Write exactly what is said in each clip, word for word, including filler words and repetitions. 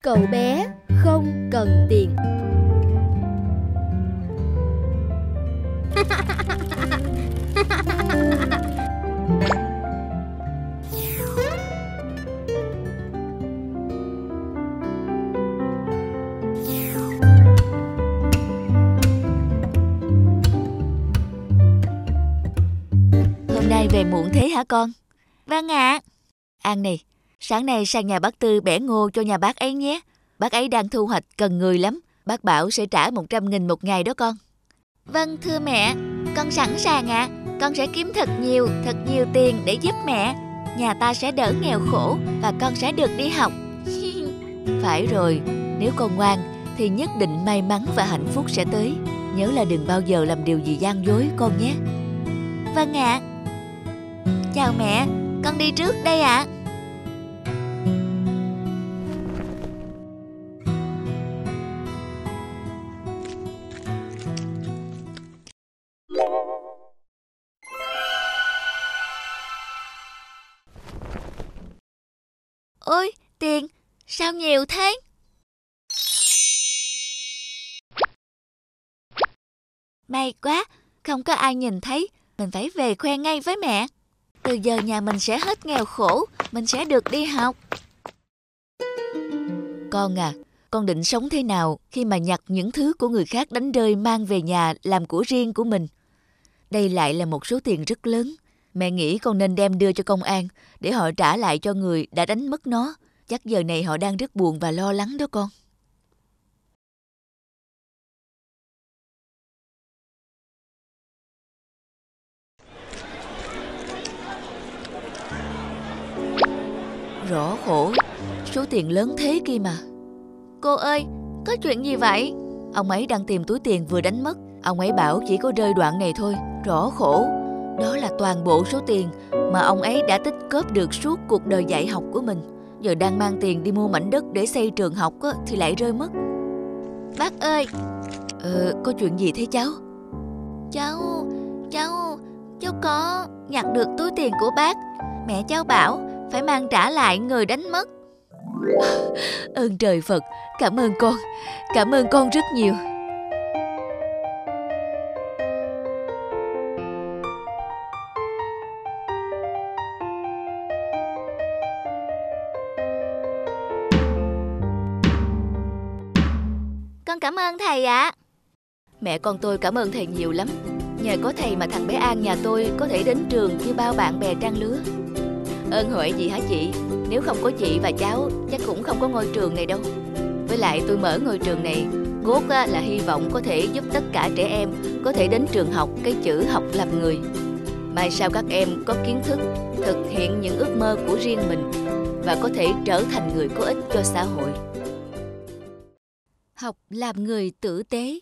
Cậu bé không cần tiền. Hôm nay về muộn thế hả con? Vâng ạ. À. An này, sáng nay sang nhà bác Tư bẻ ngô cho nhà bác ấy nhé. Bác ấy đang thu hoạch cần người lắm. Bác bảo sẽ trả một trăm nghìn một ngày đó con. Vâng thưa mẹ, con sẵn sàng ạ. À. Con sẽ kiếm thật nhiều, thật nhiều tiền để giúp mẹ. Nhà ta sẽ đỡ nghèo khổ và con sẽ được đi học. Phải rồi, nếu con ngoan thì nhất định may mắn và hạnh phúc sẽ tới. Nhớ là đừng bao giờ làm điều gì gian dối con nhé. Vâng ạ. À. Chào mẹ, con đi trước đây ạ. À. Ôi, tiền, sao nhiều thế? May quá, không có ai nhìn thấy. Mình phải về khoe ngay với mẹ. Từ giờ nhà mình sẽ hết nghèo khổ, mình sẽ được đi học. Con à, con định sống thế nào khi mà nhặt những thứ của người khác đánh rơi mang về nhà làm của riêng của mình? Đây lại là một số tiền rất lớn. Mẹ nghĩ con nên đem đưa cho công an để họ trả lại cho người đã đánh mất nó. Chắc giờ này họ đang rất buồn và lo lắng đó con. Rõ khổ, số tiền lớn thế kia mà. Cô ơi, có chuyện gì vậy? Ông ấy đang tìm túi tiền vừa đánh mất. Ông ấy bảo chỉ có rơi đoạn này thôi. Rõ khổ, đó là toàn bộ số tiền mà ông ấy đã tích góp được suốt cuộc đời dạy học của mình. Giờ đang mang tiền đi mua mảnh đất để xây trường học á, thì lại rơi mất. Bác ơi. Ờ, có chuyện gì thế cháu? Cháu, cháu, cháu có nhặt được túi tiền của bác. Mẹ cháu bảo phải mang trả lại người đánh mất. Ơn trời Phật, cảm ơn con, cảm ơn con rất nhiều. Con cảm ơn thầy ạ. À. Mẹ con tôi cảm ơn thầy nhiều lắm. Nhờ có thầy mà thằng bé An nhà tôi có thể đến trường như bao bạn bè trang lứa. Ơn huệ gì hả chị? Nếu không có chị và cháu chắc cũng không có ngôi trường này đâu. Với lại tôi mở ngôi trường này cốt là hy vọng có thể giúp tất cả trẻ em có thể đến trường học cái chữ học làm người. Mai sau các em có kiến thức, thực hiện những ước mơ của riêng mình và có thể trở thành người có ích cho xã hội. Học làm người tử tế.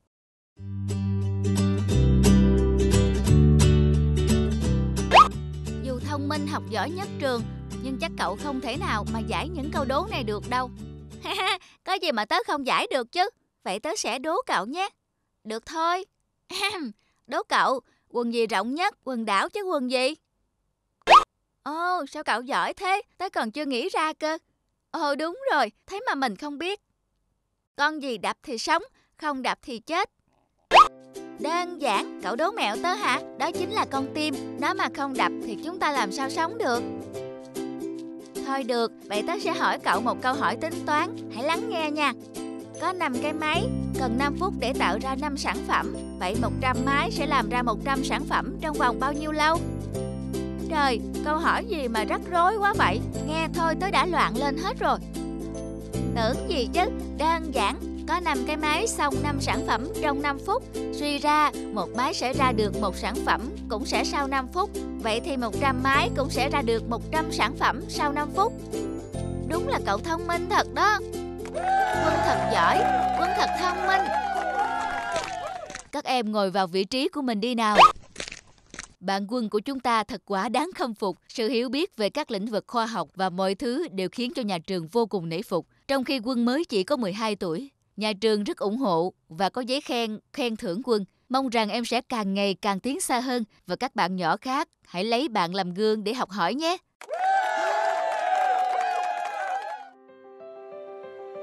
Dù thông minh học giỏi nhất trường, nhưng chắc cậu không thể nào mà giải những câu đố này được đâu. Có gì mà tớ không giải được chứ. Vậy tớ sẽ đố cậu nhé. Được thôi. Đố cậu, quần gì rộng nhất, quần đảo chứ quần gì? Ồ, sao cậu giỏi thế? Tớ còn chưa nghĩ ra cơ. Ồ đúng rồi, thế mà mình không biết. Con gì đập thì sống, không đập thì chết. Đơn giản, cậu đố mẹo tớ hả? Đó chính là con tim. Nó mà không đập thì chúng ta làm sao sống được? Thôi được, vậy tớ sẽ hỏi cậu một câu hỏi tính toán. Hãy lắng nghe nha. Có năm cái máy, cần năm phút để tạo ra năm sản phẩm. Vậy một trăm máy sẽ làm ra một trăm sản phẩm trong vòng bao nhiêu lâu? Trời, câu hỏi gì mà rắc rối quá vậy? Nghe thôi tớ đã loạn lên hết rồi. Tưởng gì chứ, đơn giản. Có năm cái máy xong năm sản phẩm trong năm phút. Suy ra, một máy sẽ ra được một sản phẩm cũng sẽ sau năm phút. Vậy thì một trăm máy cũng sẽ ra được một trăm sản phẩm sau năm phút. Đúng là cậu thông minh thật đó. Quân thật giỏi, Quân thật thông minh. Các em ngồi vào vị trí của mình đi nào. Bạn Quân của chúng ta thật quá đáng khâm phục. Sự hiểu biết về các lĩnh vực khoa học và mọi thứ đều khiến cho nhà trường vô cùng nể phục. Trong khi Quân mới chỉ có mười hai tuổi. Nhà trường rất ủng hộ và có giấy khen, khen thưởng Quân. Mong rằng em sẽ càng ngày càng tiến xa hơn. Và các bạn nhỏ khác, hãy lấy bạn làm gương để học hỏi nhé.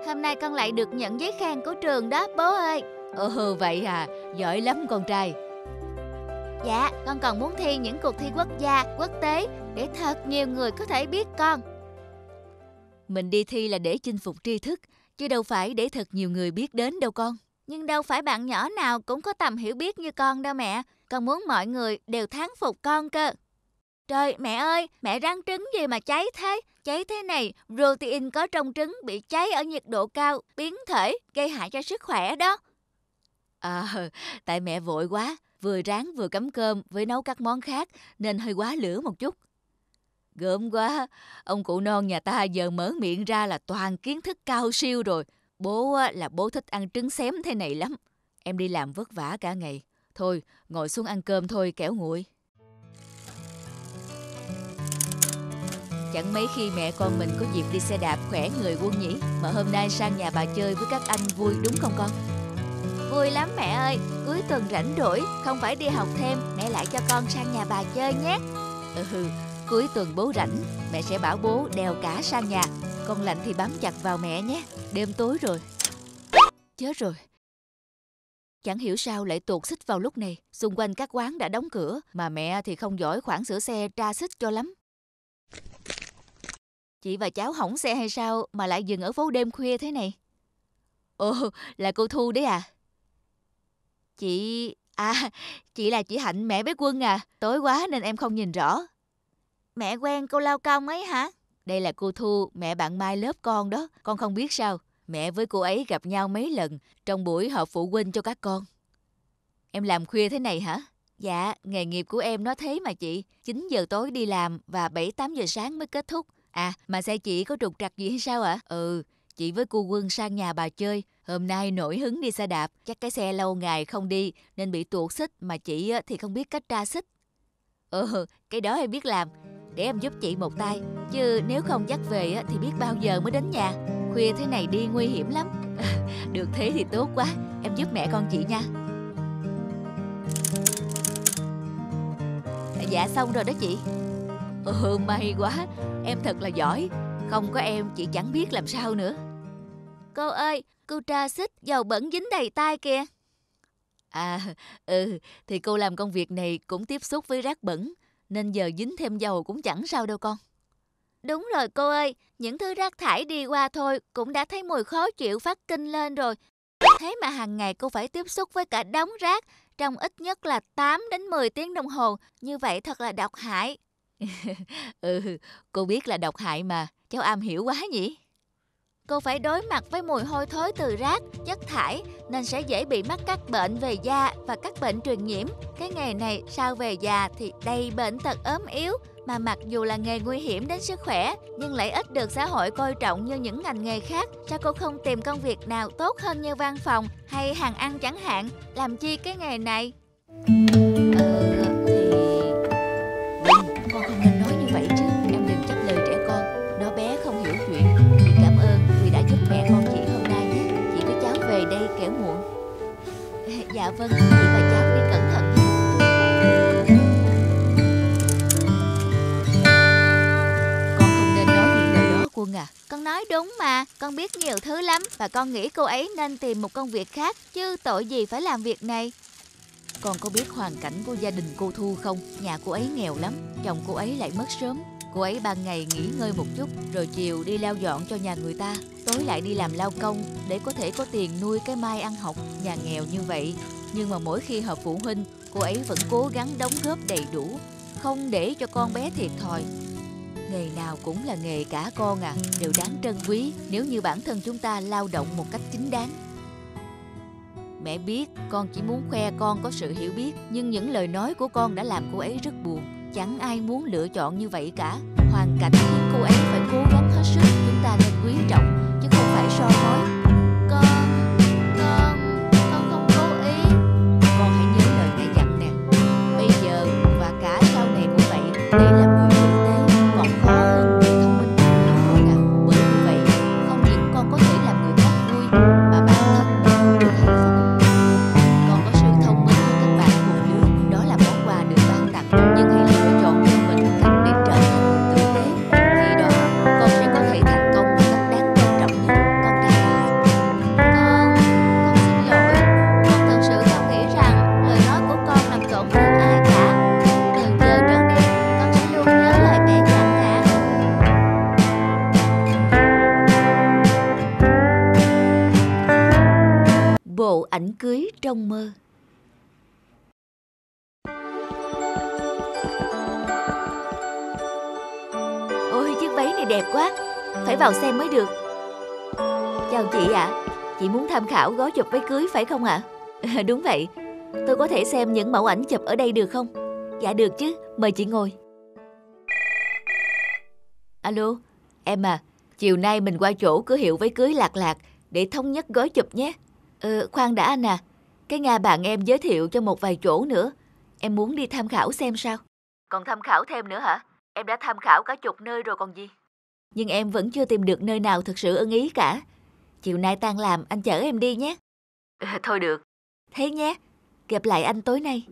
Hôm nay con lại được nhận giấy khen của trường đó bố ơi. Ồ vậy à, giỏi lắm con trai. Dạ, con còn muốn thi những cuộc thi quốc gia, quốc tế để thật nhiều người có thể biết con. Mình đi thi là để chinh phục tri thức, chứ đâu phải để thật nhiều người biết đến đâu con. Nhưng đâu phải bạn nhỏ nào cũng có tầm hiểu biết như con đâu mẹ. Con muốn mọi người đều thán phục con cơ. Trời, mẹ ơi, mẹ rang trứng gì mà cháy thế? Cháy thế này, protein có trong trứng bị cháy ở nhiệt độ cao, biến thể, gây hại cho sức khỏe đó. À, tại mẹ vội quá, vừa ráng vừa cắm cơm với nấu các món khác nên hơi quá lửa một chút. Gớm quá, ông cụ non nhà ta giờ mở miệng ra là toàn kiến thức cao siêu rồi. Bố là bố thích ăn trứng xém thế này lắm. Em đi làm vất vả cả ngày. Thôi, ngồi xuống ăn cơm thôi kẻo nguội. Chẳng mấy khi mẹ con mình có dịp đi xe đạp khỏe người quân nhỉ. Mà hôm nay sang nhà bà chơi với các anh vui đúng không con? Vui lắm mẹ ơi, cuối tuần rảnh rỗi, không phải đi học thêm, mẹ lại cho con sang nhà bà chơi nhé. Ừ, cuối tuần bố rảnh, mẹ sẽ bảo bố đèo cả sang nhà. Con lạnh thì bám chặt vào mẹ nhé, đêm tối rồi. Chết rồi. Chẳng hiểu sao lại tuột xích vào lúc này. Xung quanh các quán đã đóng cửa, mà mẹ thì không giỏi khoản sửa xe tra xích cho lắm. Chị và cháu hỏng xe hay sao mà lại dừng ở phố đêm khuya thế này? Ồ, là cô Thu đấy à? Chị... À, chị là chị Hạnh mẹ bé Quân à. Tối quá nên em không nhìn rõ. Mẹ quen cô lao công ấy hả? Đây là cô Thu, mẹ bạn Mai lớp con đó. Con không biết sao. Mẹ với cô ấy gặp nhau mấy lần trong buổi họp phụ huynh cho các con. Em làm khuya thế này hả? Dạ, nghề nghiệp của em nó thế mà chị. chín giờ tối đi làm và bảy tám giờ sáng mới kết thúc. À, mà xe chị có trục trặc gì hay sao ạ? Ừ, chị với cô Quân sang nhà bà chơi. Hôm nay nổi hứng đi xe đạp. Chắc cái xe lâu ngày không đi nên bị tuột xích. Mà chị thì không biết cách tra xích. Ừ, cái đó em biết làm. Để em giúp chị một tay. Chứ nếu không dắt về thì biết bao giờ mới đến nhà. Khuya thế này đi nguy hiểm lắm. Được thế thì tốt quá. Em giúp mẹ con chị nha. Dạ xong rồi đó chị. Ừ, may quá. Em thật là giỏi. Không có em chị chẳng biết làm sao nữa. Cô ơi, cô tra xích dầu bẩn dính đầy tay kìa. À, ừ, thì cô làm công việc này cũng tiếp xúc với rác bẩn, nên giờ dính thêm dầu cũng chẳng sao đâu con. Đúng rồi cô ơi, những thứ rác thải đi qua thôi cũng đã thấy mùi khó chịu phát kinh lên rồi. Thế mà hàng ngày cô phải tiếp xúc với cả đống rác trong ít nhất là tám đến mười tiếng đồng hồ. Như vậy thật là độc hại. Ừ, cô biết là độc hại mà, cháu am hiểu quá nhỉ. Cô phải đối mặt với mùi hôi thối từ rác, chất thải nên sẽ dễ bị mắc các bệnh về da và các bệnh truyền nhiễm. Cái nghề này sau về già thì đầy bệnh tật ốm yếu, mà mặc dù là nghề nguy hiểm đến sức khỏe nhưng lại ít được xã hội coi trọng như những ngành nghề khác. Sao cô không tìm công việc nào tốt hơn như văn phòng hay hàng ăn chẳng hạn? Làm chi cái nghề này? Ờ, thì... Vâng, con không nên nói như vậy chứ. Em đừng trách lời trẻ con. Nó bé không hiểu chuyện. Chị cảm ơn vì đã giúp mẹ con chị hôm nay nhé. Chị với cháu về đây kẻo muộn. Dạ vâng, chị và cháu đi cẩn thận nhé. Con không nên nói những lời đó Quân à. Con nói đúng mà, con biết nhiều thứ lắm và con nghĩ cô ấy nên tìm một công việc khác chứ tội gì phải làm việc này. Con có biết hoàn cảnh của gia đình cô Thu không? Nhà cô ấy nghèo lắm, chồng cô ấy lại mất sớm. Cô ấy ban ngày nghỉ ngơi một chút, rồi chiều đi lau dọn cho nhà người ta, tối lại đi làm lao công để có thể có tiền nuôi cái Mai ăn học. Nhà nghèo như vậy, nhưng mà mỗi khi họp phụ huynh, cô ấy vẫn cố gắng đóng góp đầy đủ, không để cho con bé thiệt thòi. Nghề nào cũng là nghề cả con à, đều đáng trân quý nếu như bản thân chúng ta lao động một cách chính đáng. Mẹ biết con chỉ muốn khoe con có sự hiểu biết, nhưng những lời nói của con đã làm cô ấy rất buồn. Chẳng ai muốn lựa chọn như vậy cả. Hoàn cảnh khiến cô ấy phải cố gắng hết sức. Chúng ta nên quý trọng chứ không phải soi mói. Con, con, con không cố ý. Con hãy nhớ lời mẹ dặn nè. Bây giờ và cả sau này cũng vậy. Để làm người tử tế còn khó hơn người thông minh. Con à, bởi như vậy không những con có thể làm người khác vui, mà bản thân cũng được hạnh phúc. Con có sự thông minh của các bạn cùng lứa, đó là món quà được ban tặng. Nhưng hãy lựa chọn cho mình cách để trở thành người tử tế. Khi đó ảnh cưới trong mơ. Ôi, chiếc váy này đẹp quá, phải vào xem mới được. Chào chị ạ, à. Chị muốn tham khảo gói chụp váy cưới phải không ạ? À? Đúng vậy, tôi có thể xem những mẫu ảnh chụp ở đây được không? Dạ được chứ, mời chị ngồi. Alo, em à, chiều nay mình qua chỗ cửa hiệu váy cưới Lạc Lạc để thống nhất gói chụp nhé. Ờ, khoan đã anh à, cái Nga bạn em giới thiệu cho một vài chỗ nữa. Em muốn đi tham khảo xem sao. Còn tham khảo thêm nữa hả? Em đã tham khảo cả chục nơi rồi còn gì. Nhưng em vẫn chưa tìm được nơi nào thực sự ưng ý cả. Chiều nay tan làm anh chở em đi nhé. À, thôi được. Thế nhé, gặp lại anh tối nay.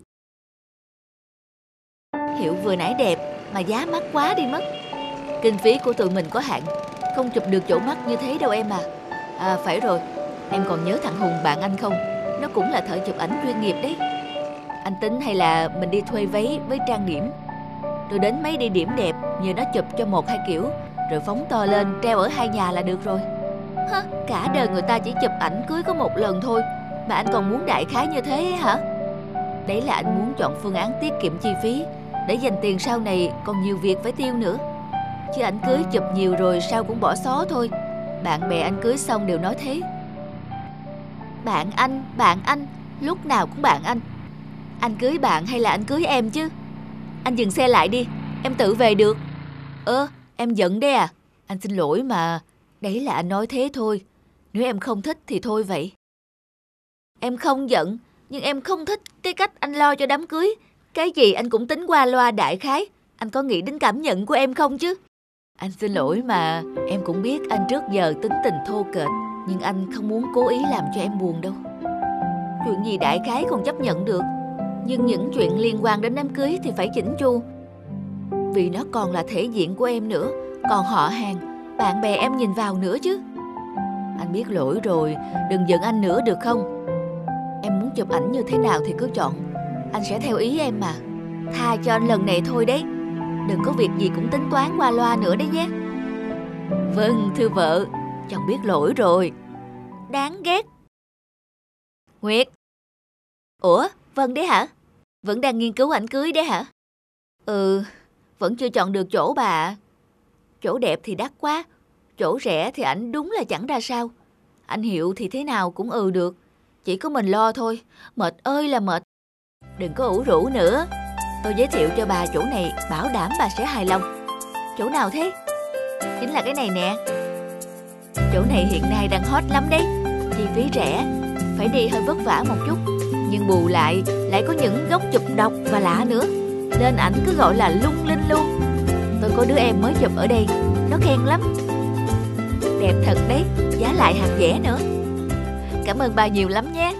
Hiệu vừa nãy đẹp mà giá mắc quá đi mất. Kinh phí của tụi mình có hạn, không chụp được chỗ mắc như thế đâu em à. À phải rồi, em còn nhớ thằng Hùng bạn anh không? Nó cũng là thợ chụp ảnh chuyên nghiệp đấy. Anh tính hay là mình đi thuê váy với trang điểm, rồi đến mấy địa điểm đẹp nhờ nó chụp cho một hai kiểu, rồi phóng to lên treo ở hai nhà là được rồi. Hả? Cả đời người ta chỉ chụp ảnh cưới có một lần thôi mà anh còn muốn đại khái như thế hả? Đấy là anh muốn chọn phương án tiết kiệm chi phí để dành tiền sau này còn nhiều việc phải tiêu nữa. Chứ ảnh cưới chụp nhiều rồi sao cũng bỏ xó thôi. Bạn bè anh cưới xong đều nói thế. Bạn anh, bạn anh, lúc nào cũng bạn anh. Anh cưới bạn hay là anh cưới em chứ? Anh dừng xe lại đi, em tự về được. Ơ, em giận đấy à? Anh xin lỗi mà, đấy là anh nói thế thôi. Nếu em không thích thì thôi vậy. Em không giận, nhưng em không thích cái cách anh lo cho đám cưới. Cái gì anh cũng tính qua loa đại khái. Anh có nghĩ đến cảm nhận của em không chứ? Anh xin lỗi mà, em cũng biết anh trước giờ tính tình thô kệch, nhưng anh không muốn cố ý làm cho em buồn đâu. Chuyện gì đại khái còn chấp nhận được, nhưng những chuyện liên quan đến đám cưới thì phải chỉnh chu. Vì nó còn là thể diện của em nữa, còn họ hàng, bạn bè em nhìn vào nữa chứ. Anh biết lỗi rồi, đừng giận anh nữa được không? Em muốn chụp ảnh như thế nào thì cứ chọn, anh sẽ theo ý em mà. Tha cho anh lần này thôi đấy. Đừng có việc gì cũng tính toán qua loa nữa đấy nhé. Vâng, thưa vợ, chồng biết lỗi rồi. Đáng ghét. Nguyệt. Ủa, Vân đấy hả? Vẫn đang nghiên cứu ảnh cưới đấy hả? Ừ, vẫn chưa chọn được chỗ bà ạ. Chỗ đẹp thì đắt quá, chỗ rẻ thì ảnh đúng là chẳng ra sao. Anh Hiệu thì thế nào cũng ừ được, chỉ có mình lo thôi, mệt ơi là mệt. Đừng có ủ rũ nữa. Tôi giới thiệu cho bà chỗ này, bảo đảm bà sẽ hài lòng. Chỗ nào thế? Chính là cái này nè. Chỗ này hiện nay đang hot lắm đấy. Chi phí rẻ, phải đi hơi vất vả một chút, nhưng bù lại lại có những góc chụp độc và lạ nữa. Lên ảnh cứ gọi là lung linh luôn. Tôi có đứa em mới chụp ở đây, nó khen lắm. Đẹp thật đấy, giá lại hạt rẻ nữa. Cảm ơn bà nhiều lắm nhé.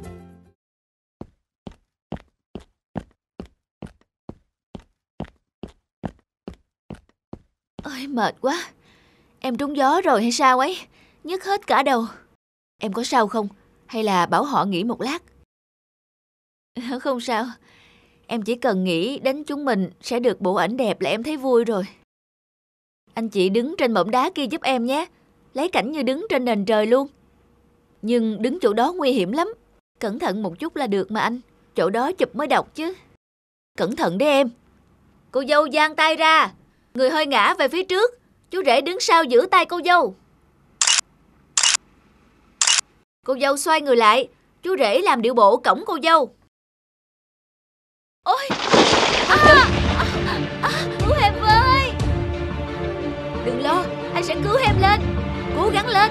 Ôi mệt quá. Em trúng gió rồi hay sao ấy? Nhức hết cả đầu. Em có sao không? Hay là bảo họ nghỉ một lát? Không sao. Em chỉ cần nghĩ đến chúng mình sẽ được bộ ảnh đẹp là em thấy vui rồi. Anh chị đứng trên mỏm đá kia giúp em nhé. Lấy cảnh như đứng trên nền trời luôn. Nhưng đứng chỗ đó nguy hiểm lắm. Cẩn thận một chút là được mà anh. Chỗ đó chụp mới độc chứ. Cẩn thận đấy em. Cô dâu giang tay ra. Người hơi ngã về phía trước. Chú rể đứng sau giữ tay cô dâu. Cô dâu xoay người lại. Chú rể làm điệu bộ cõng cô dâu. Ôi à, à, à, cứu em với. Đừng lo, anh sẽ cứu em lên. Cố gắng lên.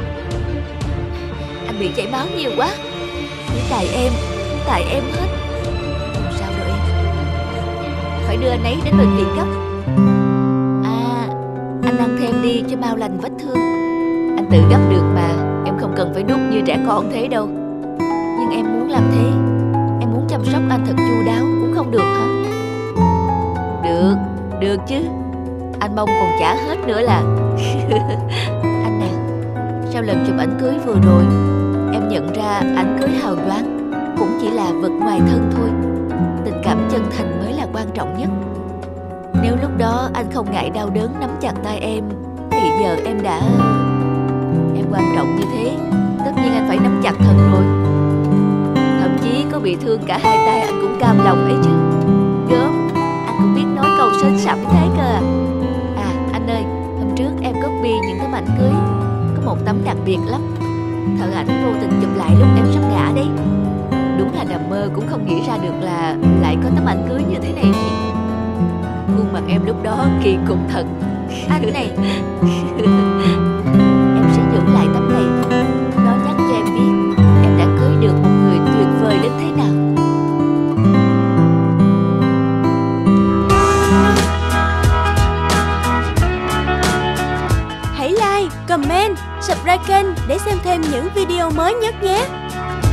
Anh bị chảy máu nhiều quá. Tại em, tại em hết. Không sao đâu em. Phải đưa anh ấy đến bệnh viện gấp. À, anh ăn thêm đi cho mau lành vết thương. Anh tự gấp được mà. Em không cần phải đút như trẻ con thế đâu. Nhưng em muốn làm thế. Em muốn chăm sóc anh thật chu đáo cũng không được hả? Được, được chứ. Anh mong còn trả hết nữa là. Anh nè, sau lần chụp ảnh cưới vừa rồi, em nhận ra ảnh cưới hào nhoáng cũng chỉ là vật ngoài thân thôi. Tình cảm chân thành mới là quan trọng nhất. Nếu lúc đó anh không ngại đau đớn nắm chặt tay em, thì giờ em đã... Em quan trọng như thế, tất nhiên anh phải nắm chặt thật rồi. bị thương cả hai tay anh cũng cam lòng ấy chứ. Gớm, anh cũng biết nói câu sến sẩm thế cơ à. À anh ơi, hôm trước em copy những tấm ảnh cưới, có một tấm đặc biệt lắm. Thợ ảnh vô tình chụp lại lúc em sắp ngã đấy. Đúng là nằm mơ cũng không nghĩ ra được là lại có tấm ảnh cưới như thế này nhỉ. Khuôn mặt em lúc đó kỳ cục thật. Anh này, em sẽ giữ lại tấm này. Nó nhắc cho em biết em đã cưới được một người tuyệt vời đến thế nào. Hãy like, comment, subscribe kênh để xem thêm những video mới nhất nhé.